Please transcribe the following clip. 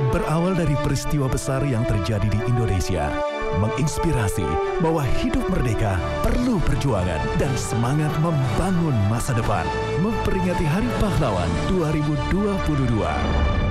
berawal dari peristiwa besar yang terjadi di Indonesia, menginspirasi bahwa hidup merdeka perlu perjuangan dan semangat membangun masa depan, memperingati Hari Pahlawan 2022.